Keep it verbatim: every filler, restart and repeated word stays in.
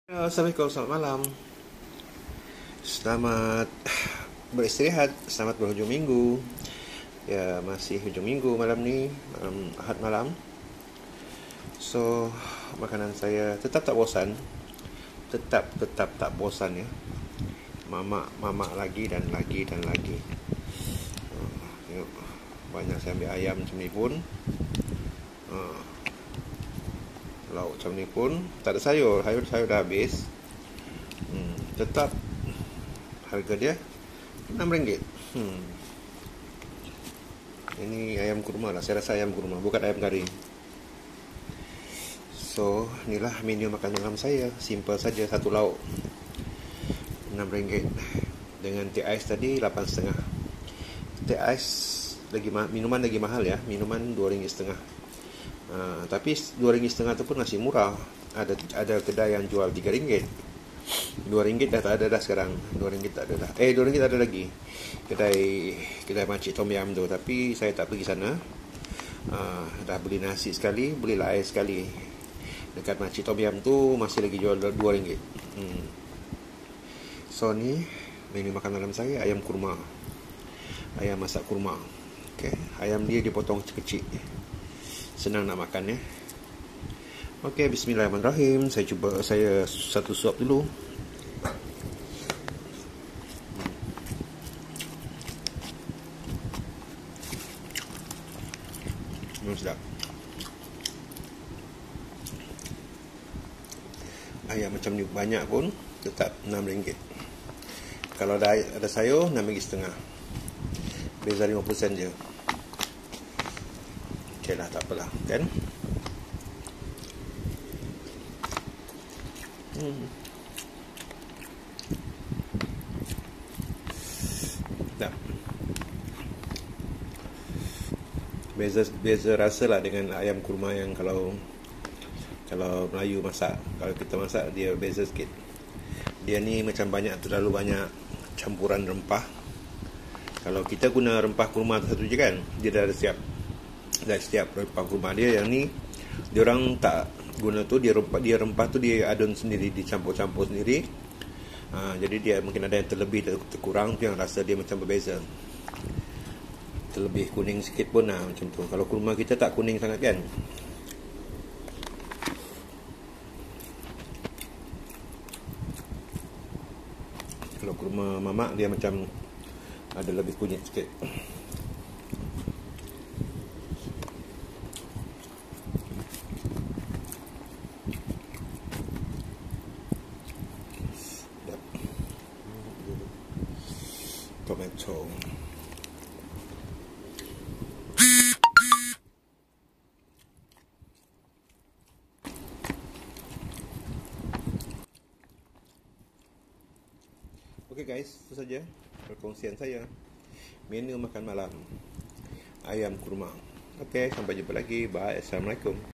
Assalamualaikum, selamat malam. Selamat beristirahat, selamat berhujung minggu. Ya, masih hujung minggu malam ni, malam Ahad malam. So, makanan saya tetap tak bosan. Tetap, tetap tak bosan ya. Mamak, mamak lagi dan lagi dan lagi. Uh, tengok, banyak saya ambil ayam macam ni pun. Uh, lauk macam ni pun tak ada sayur, sayur sayur dah habis. hmm, Tetap harga dia enam ringgit. hmm. Ini ayam kurma lah, saya rasa ayam kurma, bukan ayam kari. So, inilah menu makan malam saya. Simple saja, satu lauk enam ringgit. Dengan teh ais tadi lapan setengah. Teh ais lagi ma- minuman lagi mahal ya, minuman dua ringgit setengah. Uh, tapi dua ringgit setengah tu pun masih murah. Ada ada kedai yang jual tiga ringgit. Dua ringgit dah tak ada dah sekarang. Dua ringgit tak ada dah. Eh dua ringgit ada lagi. Kedai kedai makcik Tom Yam tu. Tapi saya tak pergi sana. Uh, dah beli nasi sekali, beli air sekali. Dekat makcik Tom Yam tu masih lagi jual dua ringgit. Hmm. So ni menu makan malam saya, ayam kurma. Ayam masak kurma. Okay. Ayam dia dipotong kecil-kecil. Senang nak makan ya. Okey, bismillahirrahmanirrahim. Saya cuba, saya satu suap dulu. Hmm, sedap. Ayam macam ni banyak pun tetap enam ringgit. Kalau ada ada sayur enam ringgit setengah. Beza lima puluh sen je. Okey lah, tak apalah kan. Hmm. Tak. Beza beza rasa lah dengan ayam kurma yang kalau kalau Melayu masak. Kalau kita masak dia beza sikit. Dia ni macam banyak, terlalu banyak campuran rempah. Kalau kita guna rempah kurma tu satu je kan, dia dah ada siap. Dah setiap rempah kurma dia. Yang ni dia orang tak guna tu, dia rempah dia rempah tu dia adun sendiri, dicampur-campur sendiri. Ha, jadi dia mungkin ada yang terlebih, terkurang tu yang rasa dia macam berbeza. Terlebih kuning sikit pun lah macam tu. Kalau kurma kita tak kuning sangat kan. Kalau kurma mamak dia macam ada lebih kunyit sikit. Tomato. Okey guys, itu saja perkongsian saya. Menu makan malam ayam kurma. Okey, sampai jumpa lagi. Bye. Assalamualaikum.